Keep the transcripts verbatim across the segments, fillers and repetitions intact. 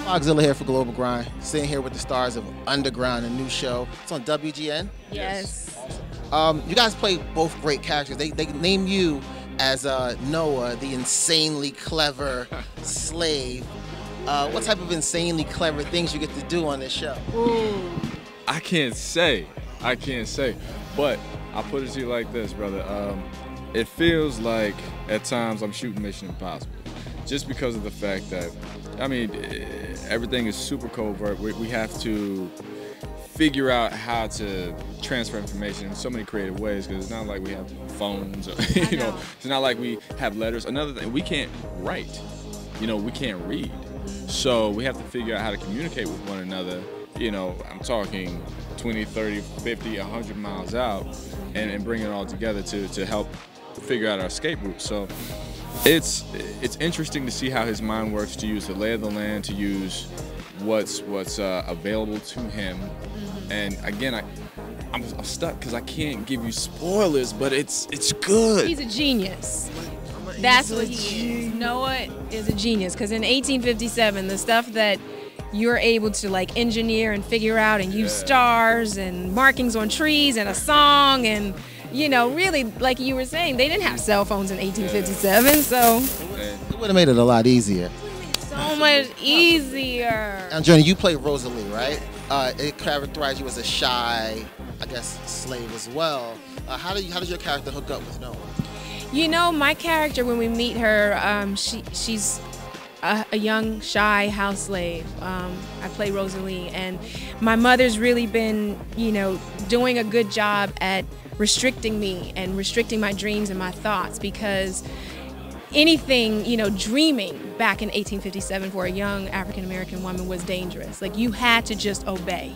Fogzilla here for Global Grind, sitting here with the stars of Underground, a new show. It's on W G N. Yes. Um, you guys play both great characters. They, they name you as uh, Noah, the insanely clever slave. Uh, what type of insanely clever things you get to do on this show? Ooh. I can't say. I can't say. But I'll put it to you like this, brother. Um, it feels like at times I'm shooting Mission Impossible. Just because of the fact that, I mean, everything is super covert. We, we have to figure out how to transfer information in so many creative ways, because it's not like we have phones, or, you know, it's not like we have letters. Another thing, we can't write, you know, we can't read. So we have to figure out how to communicate with one another. You know, I'm talking twenty, thirty, fifty, one hundred miles out, and, and bring it all together to, to help figure out our escape route. So it's it's interesting to see how his mind works, to use the lay of the land, to use what's what's uh, available to him. Mm-hmm. And again, I I'm, I'm stuck because I can't give you spoilers, but it's it's good. He's a genius. That's what he is. Noah is a genius, because in eighteen fifty-seven, the stuff that you're able to like engineer and figure out and use yeah. stars and markings on trees and a song, and you know, really, like you were saying, they didn't have cell phones in eighteen fifty-seven, so it would have made it a lot easier. So much easier. Now, Jurnee, you play Rosalie, right? Uh, it characterized you as a shy, I guess, slave as well. Uh, how did you, how did your character hook up with Noah? You know, my character, when we meet her, um, she she's a, a young, shy house slave. Um, I play Rosalie, and my mother's really been, you know, doing a good job at restricting me and restricting my dreams and my thoughts, because anything, you know, dreaming back in eighteen fifty-seven for a young African-American woman was dangerous. Like, you had to just obey.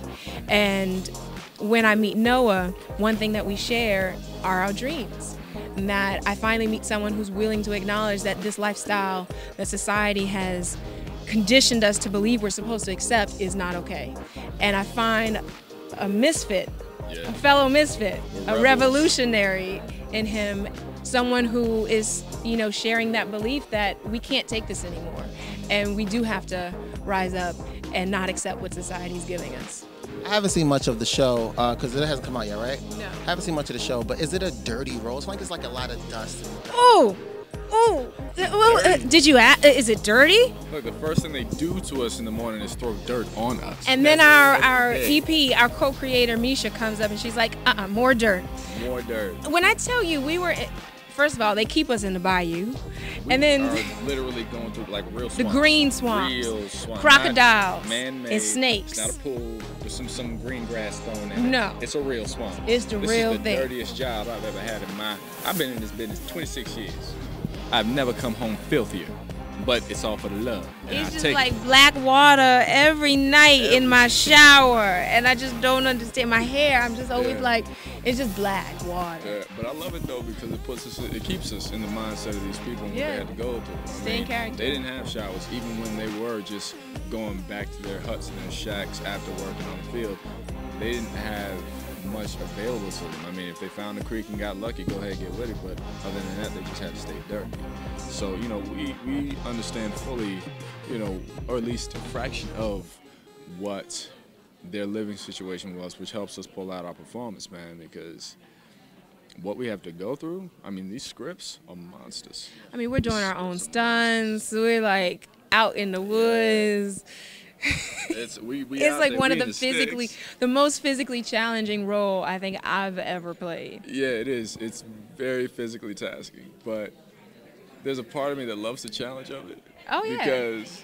And when I meet Noah, one thing that we share are our dreams. And that I finally meet someone who's willing to acknowledge that this lifestyle that society has conditioned us to believe we're supposed to accept is not okay. And I find a misfit, yeah. a fellow misfit, a revolutionary in him, someone who is, you know, sharing that belief that we can't take this anymore, and we do have to rise up and not accept what society's giving us. I haven't seen much of the show because uh, it hasn't come out yet, right? No. I haven't seen much of the show, but is it a dirty role? It's like it's like a lot of dust. Oh, oh. Well, uh, did you ask? Is it dirty? Look, the first thing they do to us in the morning is throw dirt on us. And then our, our E P, our co-creator, Misha, comes up and she's like, uh-uh, more dirt. More dirt. When I tell you, we were... First of all, they keep us in the bayou, we and then are literally going through like real swamps. The green swamps, real swamps. crocodiles, man-made, and snakes. It's not a pool with some some green grass thrown in it. No, it's a real swamp. It's the this real is the thing. dirtiest job I've ever had in my. I've been in this business twenty-six years. I've never come home filthier, but it's all for the love. And it's I just take like it. black water every night every in my shower, and I just don't understand my hair. I'm just always yeah. like, it's just black water. Yeah, but I love it though, because it puts us, it keeps us in the mindset of these people and yeah. what they had to go through. I Stay mean, in character. They didn't have showers, even when they were just going back to their huts and their shacks after working on the field. They didn't have much available to them. I mean, if they found a creek and got lucky, go ahead and get with it, but other than that, they just had to stay dirty. So, you know, we, we understand fully, you know, or at least a fraction of what their living situation was, which helps us pull out our performance, man, because what we have to go through, I mean, these scripts are monsters. I mean, we're doing our own stunts. We're like out in the woods. It's we, we it's like there, one of the, the physically, sticks. the most physically challenging role I think I've ever played. Yeah, it is. It's very physically tasking, but there's a part of me that loves the challenge of it. Oh yeah. Because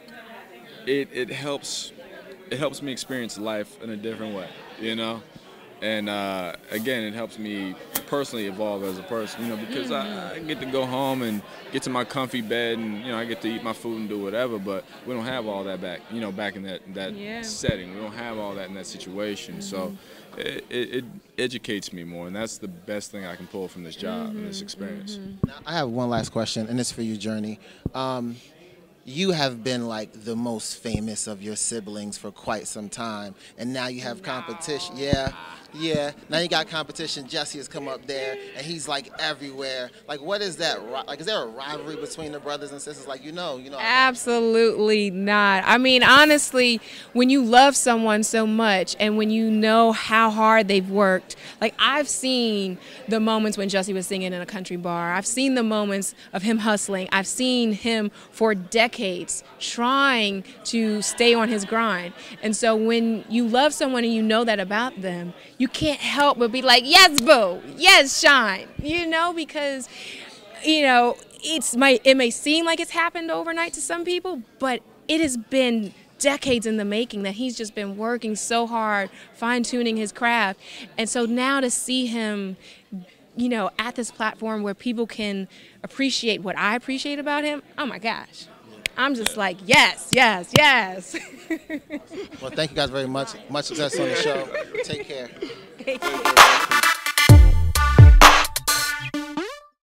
it it helps it helps me experience life in a different way, you know. And uh, again, it helps me personally evolve as a person, you know, because I, I get to go home and get to my comfy bed, and you know, I get to eat my food and do whatever. But we don't have all that back, you know, back in that that yeah. setting. We don't have all that in that situation. Mm-hmm. So it, it, it educates me more, and that's the best thing I can pull from this job mm-hmm. and this experience. Mm-hmm. Now, I have one last question, and it's for you, Jurnee. Um, you have been like the most famous of your siblings for quite some time, and now you have competition. Yeah, yeah. Now you got competition. Jussie has come up there, and he's like everywhere. Like, what is that? ri- Like, is there a rivalry between the brothers and sisters? Like, you know, you know. Absolutely not. I mean, honestly, when you love someone so much and when you know how hard they've worked, like I've seen the moments when Jussie was singing in a country bar. I've seen the moments of him hustling. I've seen him for decades trying to stay on his grind. And so when you love someone and you know that about them, you can't help but be like, yes, boo, yes, shine, you know, because, you know, it's my, it may seem like it's happened overnight to some people, but it has been decades in the making that he's just been working so hard, fine-tuning his craft. And so now to see him, you know, at this platform where people can appreciate what I appreciate about him, oh my gosh. I'm just like, yes, yes, yes. Well, thank you guys very much. Much success on the show. Take care. Thank you.